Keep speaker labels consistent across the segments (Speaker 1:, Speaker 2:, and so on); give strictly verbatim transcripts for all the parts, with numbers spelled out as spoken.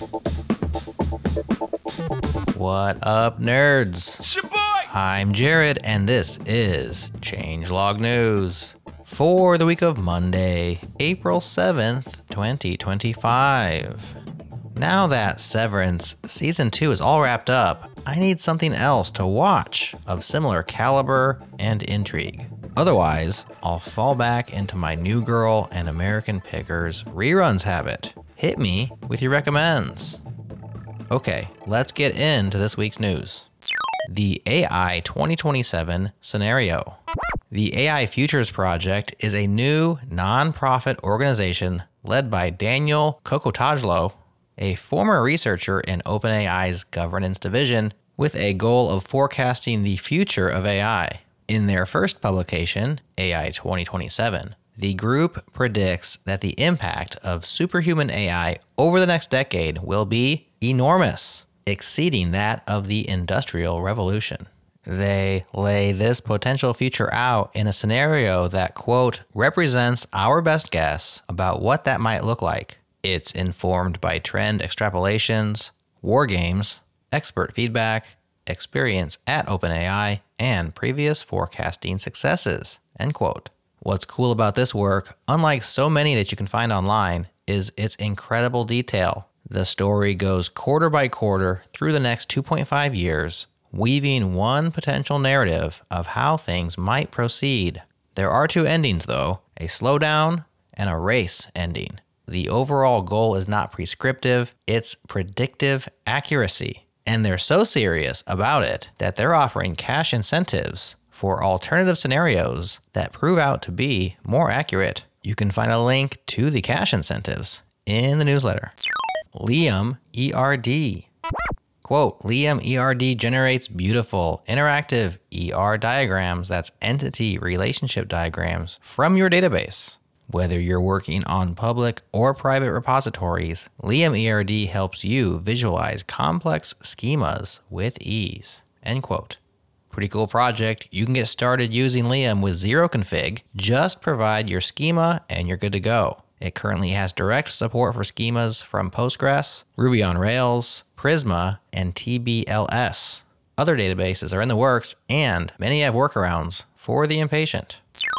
Speaker 1: What up, nerds?
Speaker 2: Shaboy!
Speaker 1: I'm Jared, and this is Changelog News for the week of Monday, April seventh, twenty twenty-five. Now that Severance Season two is all wrapped up, I need something else to watch of similar caliber and intrigue. Otherwise, I'll fall back into my New Girl and American Pickers reruns habit. Hit me with your recommends. Okay, let's get into this week's news. The A I twenty twenty-seven Scenario. The A I Futures Project is a new non-profit organization led by Daniel Kokotajlo, a former researcher in OpenAI's governance division, with a goal of forecasting the future of A I. In their first publication, A I twenty twenty-seven, the group predicts that the impact of superhuman A I over the next decade will be enormous, exceeding that of the Industrial Revolution. They lay this potential future out in a scenario that, quote, represents our best guess about what that might look like. It's informed by trend extrapolations, war games, expert feedback, experience at OpenAI, and previous forecasting successes, end quote. What's cool about this work, unlike so many that you can find online, is its incredible detail. The story goes quarter by quarter through the next two point five years, weaving one potential narrative of how things might proceed. There are two endings though, a slowdown and a race ending. The overall goal is not prescriptive, it's predictive accuracy. And they're so serious about it that they're offering cash incentives for alternative scenarios that prove out to be more accurate. You can find a link to the cash incentives in the newsletter. Liam E R D. Quote, Liam E R D generates beautiful, interactive E R diagrams, that's entity relationship diagrams, from your database. Whether you're working on public or private repositories, Liam E R D helps you visualize complex schemas with ease, end quote. Pretty cool project. You can get started using Liam with zero config. Just provide your schema and you're good to go. It currently has direct support for schemas from Postgres, Ruby on Rails, Prisma, and T B L S. Other databases are in the works, and many have workarounds for the impatient.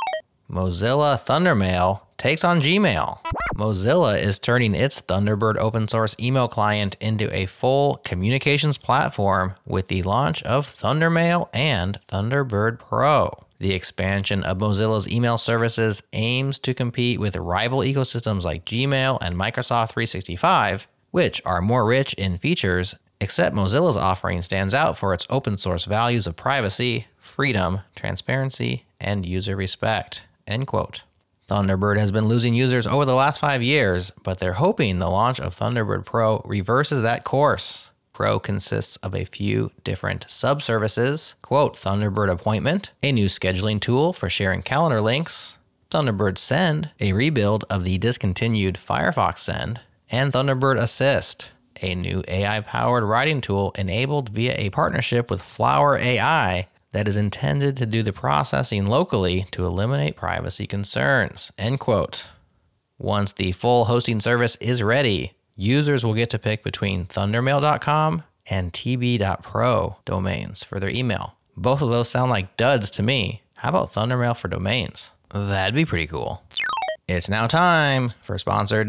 Speaker 1: Mozilla Thundermail takes on Gmail. Mozilla is turning its Thunderbird open source email client into a full communications platform with the launch of Thundermail and Thunderbird Pro. The expansion of Mozilla's email services aims to compete with rival ecosystems like Gmail and Microsoft three sixty-five, which are more rich in features, except Mozilla's offering stands out for its open source values of privacy, freedom, transparency, and user respect, end quote. Thunderbird has been losing users over the last five years, but they're hoping the launch of Thunderbird Pro reverses that course. Pro consists of a few different sub-services, quote, Thunderbird Appointment, a new scheduling tool for sharing calendar links, Thunderbird Send, a rebuild of the discontinued Firefox Send, and Thunderbird Assist, a new A I-powered writing tool enabled via a partnership with Flower A I that is intended to do the processing locally to eliminate privacy concerns, end quote. Once the full hosting service is ready, users will get to pick between thundermail dot com and t b dot pro domains for their email. Both of those sound like duds to me. How about Thundermail for domains? That'd be pretty cool. It's now time for sponsored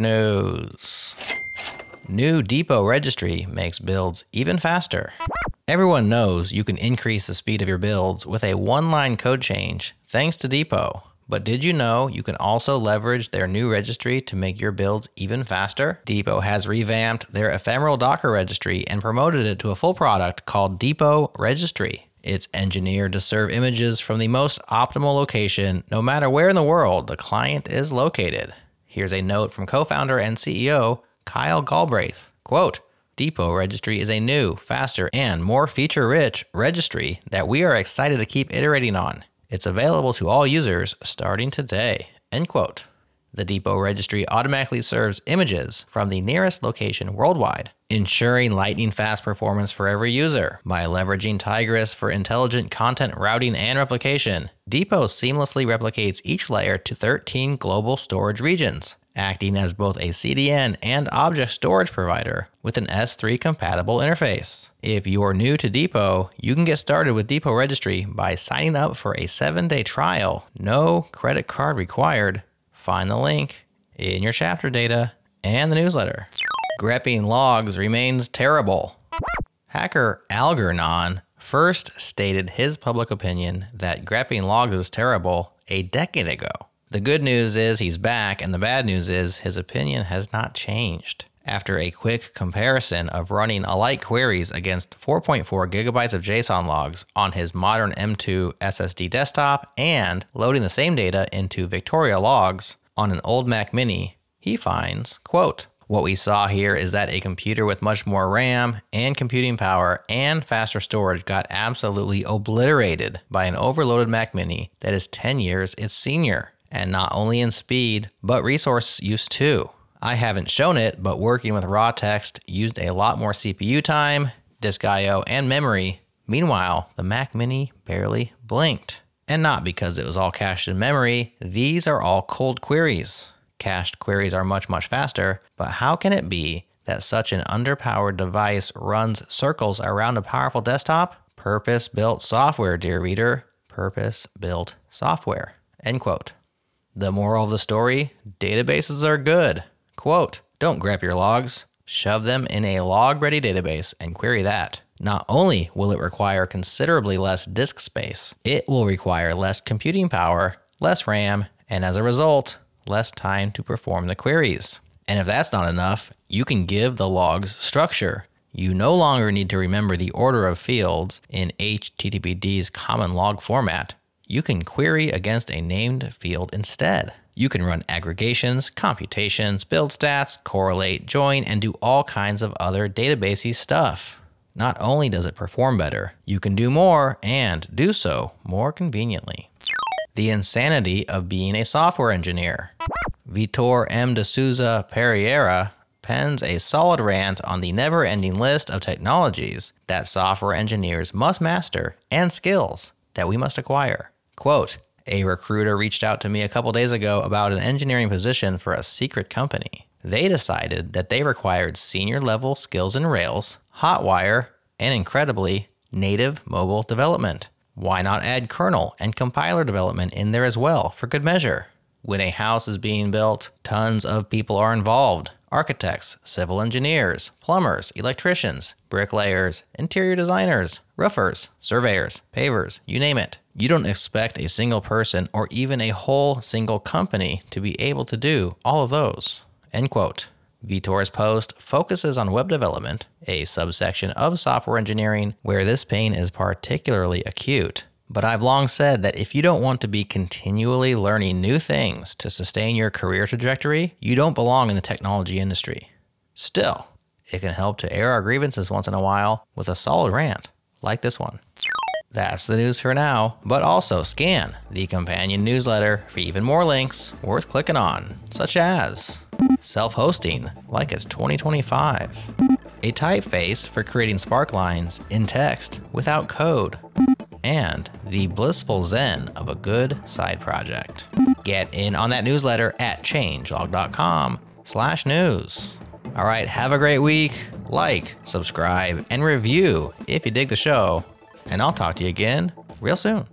Speaker 1: news. New Depot registry makes builds even faster. Everyone knows you can increase the speed of your builds with a one-line code change thanks to Depot. But did you know you can also leverage their new registry to make your builds even faster? Depot has revamped their ephemeral Docker registry and promoted it to a full product called Depot Registry. It's engineered to serve images from the most optimal location, no matter where in the world the client is located. Here's a note from co-founder and C E O Kyle Galbraith. Quote, Depot Registry is a new, faster, and more feature-rich registry that we are excited to keep iterating on. It's available to all users starting today, end quote. The Depot Registry automatically serves images from the nearest location worldwide. ensuring lightning-fast performance for every user. By leveraging Tigris for intelligent content routing and replication, Depot seamlessly replicates each layer to thirteen global storage regions, acting as both a C D N and object storage provider with an S three compatible interface. If you're new to Depot, you can get started with Depot Registry by signing up for a seven day trial, no credit card required. Find the link in your chapter data and the newsletter. Grepping logs remains terrible. Hacker Algernon first stated his public opinion that grepping logs is terrible a decade ago. The good news is he's back, and the bad news is his opinion has not changed. After a quick comparison of running alike queries against four point four gigabytes of JSON logs on his modern M two S S D desktop and loading the same data into Victoria logs on an old Mac Mini, he finds, quote, "What we saw here is that a computer with much more RAM and computing power and faster storage got absolutely obliterated by an overloaded Mac Mini that is ten years its senior, and not only in speed, but resource use too. I haven't shown it, but working with raw text used a lot more C P U time, disk I O, and memory. Meanwhile, the Mac Mini barely blinked. And not because it was all cached in memory, these are all cold queries. Cached queries are much, much faster, but how can it be that such an underpowered device runs circles around a powerful desktop? Purpose-built software, dear reader. Purpose-built software." End quote. The moral of the story, databases are good. Quote, "Don't grep your logs. Shove them in a log-ready database and query that. Not only will it require considerably less disk space, it will require less computing power, less RAM, and as a result, less time to perform the queries. And if that's not enough, you can give the logs structure. You no longer need to remember the order of fields in H T T P D's common log format. You can query against a named field instead. You can run aggregations, computations, build stats, correlate, join, and do all kinds of other databasey stuff. Not only does it perform better, you can do more and do so more conveniently." The insanity of being a software engineer. Vitor M de Sousa Pereira pens a solid rant on the never-ending list of technologies that software engineers must master and skills that we must acquire. Quote, "A recruiter reached out to me a couple days ago about an engineering position for a secret company. They decided that they required senior-level skills in Rails, Hotwire, and incredibly, native mobile development. Why not add kernel and compiler development in there as well for good measure? When a house is being built, tons of people are involved. Architects, civil engineers, plumbers, electricians, bricklayers, interior designers, roofers, surveyors, pavers, you name it. You don't expect a single person or even a whole single company to be able to do all of those." End quote. Vitor's post focuses on web development, a subsection of software engineering where this pain is particularly acute. But I've long said that if you don't want to be continually learning new things to sustain your career trajectory, you don't belong in the technology industry. Still, it can help to air our grievances once in a while with a solid rant like this one. That's the news for now, but also scan the companion newsletter for even more links worth clicking on, such as self-hosting like it's twenty twenty-five, a typeface for creating sparklines in text without code, and the blissful zen of a good side project. Get in on that newsletter at changelog.com slash news. All right, have a great week. Like, subscribe, and review if you dig the show. And I'll talk to you again real soon.